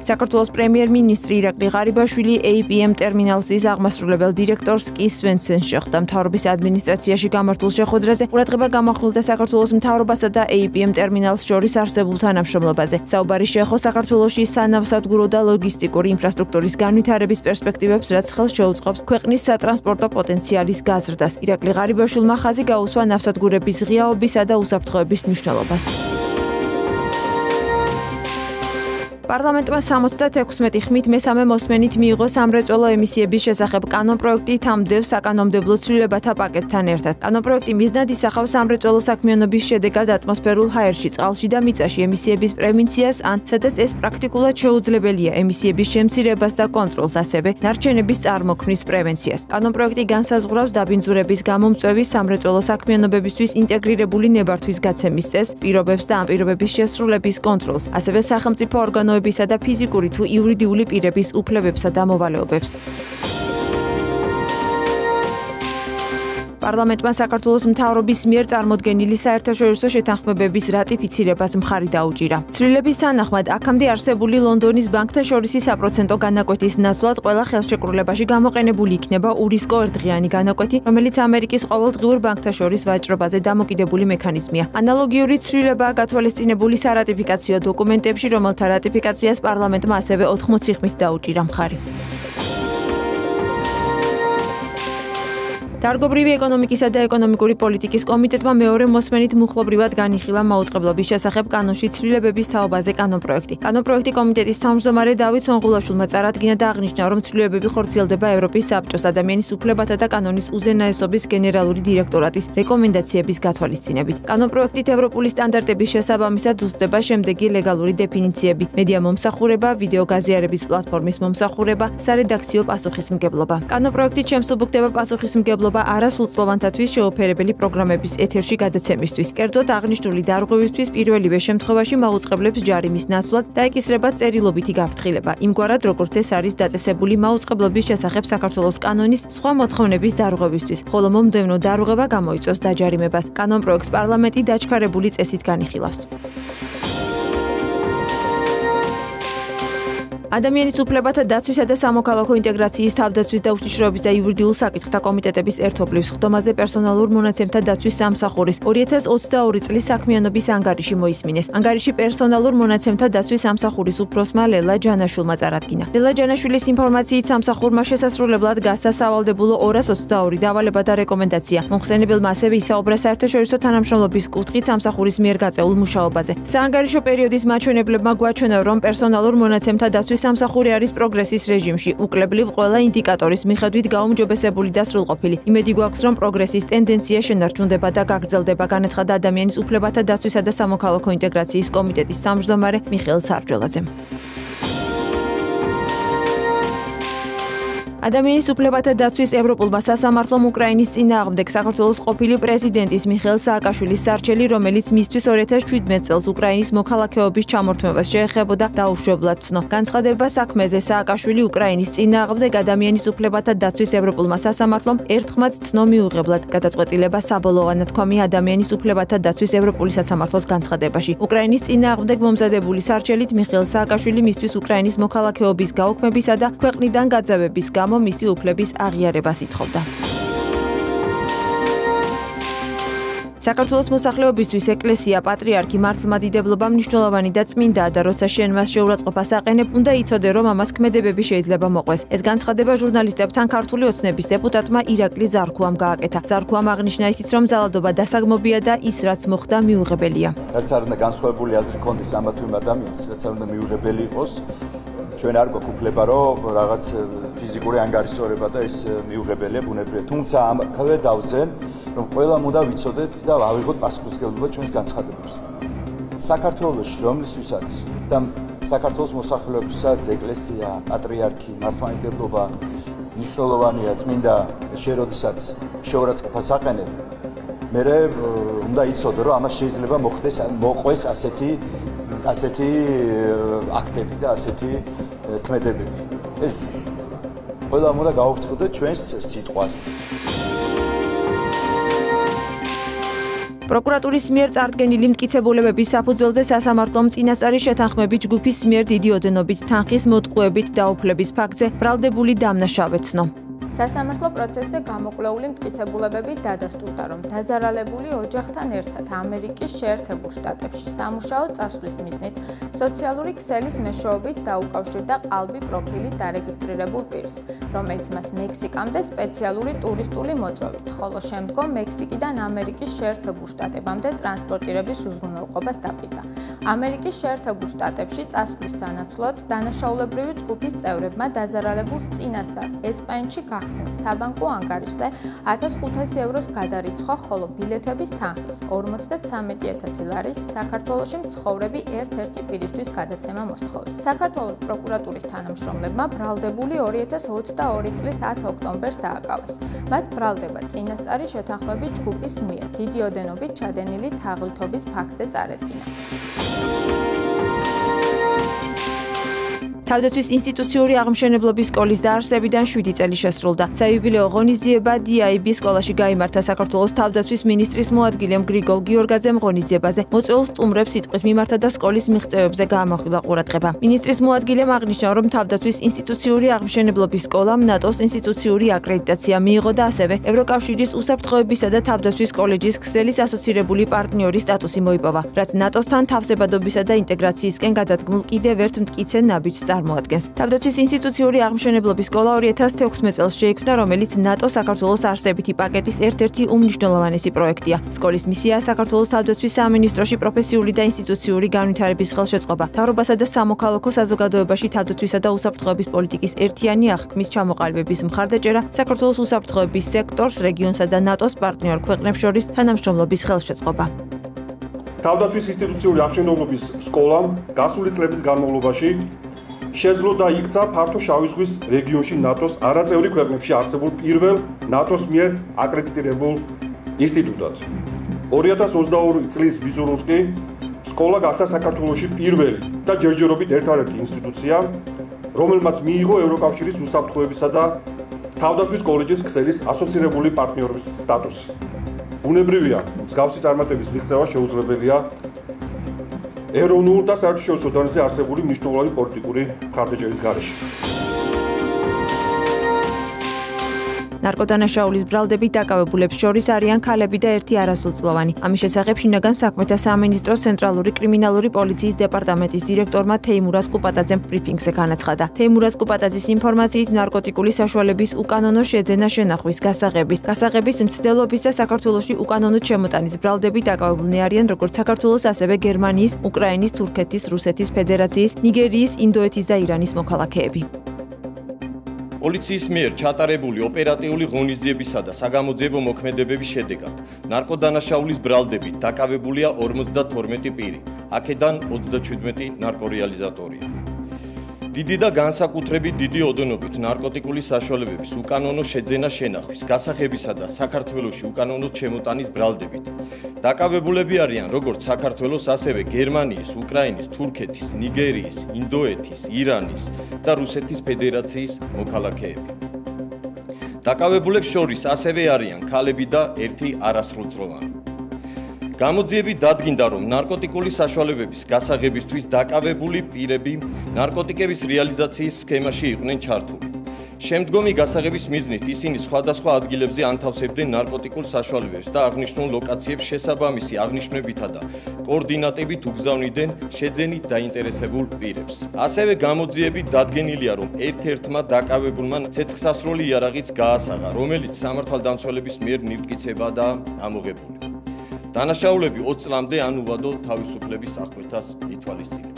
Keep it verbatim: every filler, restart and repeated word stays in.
საქართველოს პრემიერ-მინისტრი ირაკლი ღარიბაშვილი A P M ტერმინალზის აღმასრულებელ დირექტორს კის სვენსენს შეხვდა. მთავრობის ადმინისტრაციაში გამართულ შეხვედრაზე ყურადღება გამახვილდა საქართველოს მთავრობასა და A P M ტერმინალს შორის არსებულ თანამშრომლობაზე. საუბარი შეეხო საქართველოში სანავსადგურო და ლოგისტიკური ინფრასტრუქტურის განვითარების პერსპექტივებს, რაც ხელს შეუწყობს ქვეყნის სატრანსპორტო პოტენციალის გაზრდას. ირაკლი ღარიბაშვილმა ხაზი გაუსვა ნავსადგურების ღიაობისა და უსაფრთხოების მნიშვნელობას. პარლამენტმა სამოცდათექვსმეტი ხმით მესამე მოსმენით მიიღო სამრეწველო ემისიების შესახებ კანონპროექტი თამდევ საკანონმდებლო ცვლილებათა პაკეტთან ერთად. კანონპროექტი მიზნად ისახავს სამრეწველო საქმიანობის შედეგად ატმოსფერულ ჰაერში, წყალში და მიწაში ემისიების პრევენციას, ან სადაც ეს პრაქტიკულად შეუძლებელია, ემისიების შემცირებას და კონტროლს, ასევე ნარჩენების წარმოქმნის პრევენციას. კანონპროექტი განსაზღვრავს დაბინძურების გამომწვევის, სამრეწველო საქმიანობებისთვის ინტეგრირებული ნებართვის გაცემის წესს, პირობებს და ამ პირობების შესრულების კონტროლს, ასევე სახელმწიფო ორგანოების და ფიზიკური თუ იურიდიული პირების უფლებებსა და მოვალეობებს. პარლამენტმა საქართველოს მთავრობის მიერ წარმოდგენილი საერთაშორისო შეთანხმებების რატიფიცირებას მხარი დაუჭირა. ცვლილების თანახმად, აქამდე არსებული ლონდონის ბანკთა შორისი საპროცენტო განაკვეთის ნაცვლად ყველა ხელშეკრულებაში გამოყენებული იქნება ურისკო ერთდღიანი განაკვეთი, რომელიც ამერიკის ყოველდღიურ ბანკთა შორის ვაჭრობაზე დამოკიდებული მექანიზმია. ანალოგიური ცვლილებაა გათვალისწინებული სარატიფიკაციო დოკუმენტებში, რომელთა რატიფიკაციას პარლამენტმა ასევე ოთხმოცი ხმით დაუჭირა მხარი. დარგობრივი ეკონომიკისა და ეკონომიკური პოლიტიკის კომიტეტმა მეორე მოსმენით მუხლობრივად განიხილა მაუწყებლობის შესახებ კანონში ცვლილებების თაობაზე კანონპროექტი. კანონპროექტი კომიტეტის თავმჯდომარე დავით სონღულაშვილმა წარადგინა და აღნიშნა, რომ ცვლილებები ხორციელდება ევროპის საბჭოს ადამიანის უფლებათა და კანონის უზენაესობის გენერალური დირექტორატის რეკომენდაციების გათვალისწინებით. კანონპროექტით ევროპული სტანდარტების შესაბამისად ზუსტდება შემდეგი ლეგალური დეფინიციები: მედია მომსახურება, ვიდეო გაზიარების პლატფორმის მომსახურება, სარედაქციო პასუხისმგებლობა. კანონპროექტით შემსუბუქდება პასუხისმგებლობა არასრულწლოვანთათვის შეუფერებელი პროგრამების ეთერში გადაცემისთვის. კერძოდ აღნიშნული დარღვევისთვის პირველივე შემთხვევაში მაუწყებლებს ჯარიმის ნაცვლად დაეკისრება წერილობითი გაფრთხილება, იმგვარად როგორც ეს არის დაწესებული მაუწყებლობის შესახებ საქართველოს კანონის სხვა მოთხოვნების დარღვევისთვის, ხოლო მომდევნო დარღვევა გამოიწვევს დაჯარიმებას. კანონპროექტს პარლამენტი დაჩქარებული წესით განიხილავს. ადამიანის უფლებათა დაცვისა და სამოქალაქო ინტეგრაციის თავდაცვის და უშიშროების და იურიდიულ საკითხთა კომიტეტების ერთობლივ სხდომაზე პერსონალურ მონაცემთა დაცვის სამსახურის ორი ათას ოცდაორი წლის საქმიანობის ანგარიში მოისმინეს. ანგარიში პერსონალურ მონაცემთა დაცვის სამსახურის უფროსმა ლელა ჯანაშვილმა წარადგინა. ლელა ჯანაშვილის ინფორმაციით სამსახურმა შესასრულებლად გასცა სავალდებულო ორას ოცდაორი დავალება და რეკომენდაცია. მომხსენებელმა ასევე ისაუბრა საერთაშორისო თანამშრომლობის კუთხით სამსახურის მიერ გაწეულ მუშაობაზე. საანგარიშო პერიოდის მაჩვენებლებმა გვაჩვენა, რომ პერსონალურ მონაცემთა დაცვის სამსახური არის პროგრესის რეჟიმში, უკლებლივ ყველა ინდიკატორის მიხედვით გაუმჯობესებული და სრულყოფილი. იმედი გვაქვს, რომ პროგრესის ტენდენცია შენარჩუნდება და გაგრძელდება, განაცხადა ადამიანის უფლებათა დაცვისა და სამოქალაქო ინტეგრაციის კომიტეტის თავმჯდომარე მიხეილ სარჯველაძემ. ადამიანის უფლებათა დაცვის ევროპულმა სასამართლომ უკრაინის წინააღმდეგ საქართველოს ყოფილი პრეზიდენტის მიხეილ სააკაშვილის სარჩელი, რომელიც მისთვის ორი ათას შვიდმეტ წელს უკრაინის მოქალაქეობის ჩამორთმევას შეეხებოდა, დაუშვებლად ცნო. განცხადება საქმეზე სააკაშვილი უკრაინის წინააღმდეგ ადამიანის უფლებათა დაცვის ევროპულმა სასამართლომ ერთხმად ცნო მიუღებლად. გადაწყვეტილება საბოლოოა ნათქვამი ადამიანის უფლებათა დაცვის ევროპული სასამართლოს განცხადებაში. უკრაინის წინააღმდეგ მომზადებული სარჩელით მიხეილ სააკაშვილი მისთვის უკრაინის მოქალაქეობის გაუქმებისა და ქვეყნიდან გაძევების გამო მისი უფლების აღიარებას ითხოვდა. საქართველოს მოსახლეობისთვის ეკლესია, პატრიარქი, მართლმადიდებლობა მნიშვნელოვანი და წმინდაა და როცა შენ მას შეურაცხყოფას აყენებ, უნდა იცოდე, რომ ამას ქმედებები შეიძლება მოყვეს. ეს განცხადება ჟურნალისტებთან ქართული ოცნების დეპუტატმა ირაკლი ზარქუამ გააკეთა. ზარქუამ აღნიშნა ისიც, რომ ძალადობა დასაგმობია და ის, რაც მოხდა, მიუღებელია. რაც არ უნდა განსხვავებული აზრი ჰქონდეს ამა თუ იმ ადამიანს, რაც არ უნდა მიუღებელი იყოს. ჩვენ არ გვაქვს უფლება, რომ რაღაც ფიზიკური ანგარიშსორება და ეს მიუღებელია ბუნებრივია. თუმცა ამ ქვე დავზენ, რომ ყველამ უნდა ვიცოდეთ და ავიღოთ პასუხისმგებლობა ჩვენს განცხადებებს. საქართველოში, რომლისთვისაც და საქართველოს მოსახლეობისას ეკლესია, პატრიარქი, მართლმადიდებლობა მნიშვნელოვანია, წმინდა, შეროდისაც შეურაცხყოფას აყენებ, მერე უნდა იცოდე, რომ ამას შეიძლება მოხდეს, მოყვეს ასეთი ასეთი აქტები და ასეთი ქმედებები. ეს ყველამ უნდა გავაფრთხილდეთ ჩვენს სიტყვას. პროკურატურის მიერ წარდგენილი მტკიცებულებების საფუძველზე სასამართლომ წინასწარი შეთანხმებით ჯგუფის მიერ დიდი ოდენობით თანხის მოტყუებით დაუფლების ფაქტზე ბრალდებული დამნაშავე ცნო. სასამართლო პროცესზე გამოკვლეული მტკიცებულებები დადასტურდა, რომ დაზარალებული ოჯახთან ერთად ამერიკის შეერთებულ შტატებში სამუშაო წასვლის მიზნით სოციალური ქსელის მეშვეობით დაუკავშირდა ყალბი პროფილით დარეგისტრირებულ პირს, რომელიც მას მექსიკამდე სპეციალური ტურისტული მოწვევით, ხოლო შემდგომ მექსიკიდან ამერიკის შეერთებულ შტატებამდე ტრანსპორტირების უზრუნველყოფას დაპირდა. ამერიკის შეერთებულ შტატებში წასვლის სანაცვლოდ დანაშაულებრივი ჯგუფის წევრებმა დაზარალებულს წინასწარ ესპანეთში გახსნილ საბანკო ანგარიშზე ათას ხუთასი ევროს გადარიცხვა, ხოლო ბილეთების თანხის ორმოცდათვრამეტი ათასი ლარის საქართველოში მცხოვრები ერთ-ერთი პირისთვის გადაცემა მოსთხოვეს. საქართველოს პროკურატურის თანამშრომლებმა ბრალდებული ორი ათას ოცდაორი წლის ათი ოქტომბერს დააკავეს. მას ბრალდება წინასწარი შეთანხმებით ჯგუფის მიერ დიდი ოდენობით ჩადენილი თაღლითობის ფაქტზე წარედგინა. თავდაცვის ინსტიტუციური აღმშენებლობის სკოლის დაარსებიდან შვიდი წელი შესრულდა. საიუბილეო ღონისძიება დი აი ბი სკოლაში გაიმართა. საქართველოს თავდაცვის მინისტრის მოადგილემ გრიგოლ გიორგაძემ ღონისძიებაზე მოწვეულ სტუმრებს სიტყვით მიმართა და სკოლის მიღწევებზე გაამახვილა ყურადღება. მინისტრის მოადგილემ აღნიშნა, რომ თავდაცვის ინსტიტუციური აღმშენებლობის სკოლამ ნატოს ინსტიტუციური აკრედიტაცია მიიღო და ასევე ევროკავშირის უსაფრთხოებისა და თავდაცვის კოლეჯის ქსელის ასოცირებული პარტნიორის სტატუსი მოიპოვა, რაც ნატოსთან თავსებადობისა და ინტეგრაციისკენ გადადგმულ კიდევ ერთ მტკიცე ნაბიჯს წარმოადგენს. თავდაცვის ინსტიტუციური აღმშენებლობის სკოლა ორი ათას თექვსმეტ წელს შეიქმნა, რომელიც ნატო საქართველოს არსებითი პაკეტის ერთ-ერთი უმნიშვნელოვანესი პროექტია. სკოლის მისიაა საქართველოს თავდაცვის სამინისტროში პროფესიული და ინსტიტუციური განვითარების ხელშეწყობა, მთავრობასა და სამოქალაქო საზოგადოებაში თავდაცვისა და უსაფრთხოების პოლიტიკის ერთიანი აღქმის ჩამოყალიბების მხარდაჭერა, საქართველოს უსაფრთხოების სექტორს, რეგიონსა და ნატოს პარტნიორ ქვეყნებს შორის თანამშრომლობის ხელშეწყობა. თავდაცვის ინსტიტუციური აღმშენებლობის სკოლამ გასული წლების განმავლობაში შეძლო და იქცა ფართო შავი ზღვის რეგიონში ნატოს არაწევრი ქვეყნებში არსებულ პირველ ნატოს მიერ აკრედიტირებულ ინსტიტუტად. ორი ათას ოცდაორი წლის ბიზურს კი სკოლა გახდა საქართველოში პირველი და ჯერჯერობით ერთადერთი ინსტიტუცია, რომელმაც მიიღო ევროკავშირის უსაფრთხოებისა და თავდაცვის კოლეჯის ქსელის ასოცირებული პარტნიორის სტატუსი. ბუნებრივია, მსგავსი წარმატების მიღწევა შეუძლებელია ეროვნულ და საერთაშორისო დონეზე არსებული მნიშვნელოვანი პოლიტიკური მხარდაჭერის გარეშე. ნარკოდანაშაულის ბრალდებით დაკავებულებს შორის არიან ქალები და ერთი არასრულწლოვანი. ამის შესახებ შინაგან საქმეთა სამინისტროს ცენტრალური კრიმინალური პოლიციის დეპარტამენტის დირექტორმა თეიმურაზ კუპატაძემ ბრიფინგზე განაცხადა. თეიმურაზ კუპატაძის ინფორმაციით ნარკოტიკული საშუალების უკანონო შეძენა შენახვის, გასაღების, გასაღების მცდელობის და საქართველოში უკანონოდ შემოტანის ბრალდებით დაკავებულნი არიან როგორც საქართველოს, ასევე გერმანიის, უკრაინის, თურქეთის, რუსეთის ფედერაციის, ნიგერიის, ინდოეთის და ირანის მოქალაქეები. პოლიციის მიერ ჩატარებული ოპერატიული ღონისძიებისა და საგამოძიებო მოქმედებების შედეგად ნარკოდანაშაულის ბრალდებით დაკავებულია ორმოცდათორმეტი პირი, აქედან ოცდაჩვიდმეტი ნარკორეალიზატორია. დიდი და განსაკუთრებით დიდი ოდენობით ნარკოტიკული საშუალებების უკანონო შეძენა შენახვის, გასაღებისა და საქართველოში უკანონოდ შემოტანის ბრალდებით დაკავებულები არიან როგორც საქართველოს, ასევე გერმანიის, უკრაინის, თურქეთის, ნიგერიის, ინდოეთის, ირანის და რუსეთის ფედერაციის მოქალაქეები. დაკავებულებს შორის ასევე არიან ქალები და ერთი არასრულწლოვანი. გამოძიებით დადგინდა, რომ ნარკოტიკული საშუალებების გასაღებისთვის დაკავებული პირები ნარკოტიკების რეალიზაციის სქემაში იყვნენ ჩართული. შემდგომი გასაღების მიზნით ისინი სხვადასხვა ადგილებზე ანთავსებდნენ ნარკოტიკულ საშუალებებს და აღნიშნულ ლოკაციებს შესაბამისი აღნიშვნებითა და კოორდინატებით უგზავნიდნენ შეძენით დაინტერესებულ პირებს. ასევე გამოძიებით დადგენილია, რომ ერთ-ერთმა დაკავებულმა ცეცხლსასროლი იარაღიც გაასაღა, რომელიც სამართალდამცველების მიერ ნივთკიცებადაა ამოღებული. დანაშაულები ოცი წლამდე ან უვადო თავისუფლების აღკვეთას ითვალისწინებენ.